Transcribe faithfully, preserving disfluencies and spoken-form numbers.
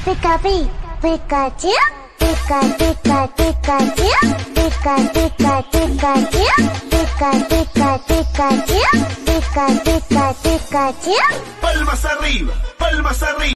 pica, pi, Pikachu, pica, pica, Pikachu, pica, pica, Pikachu, pica, pica, Pikachu, pica, pica, Pikachu. Palmas arriba, palmas arriba.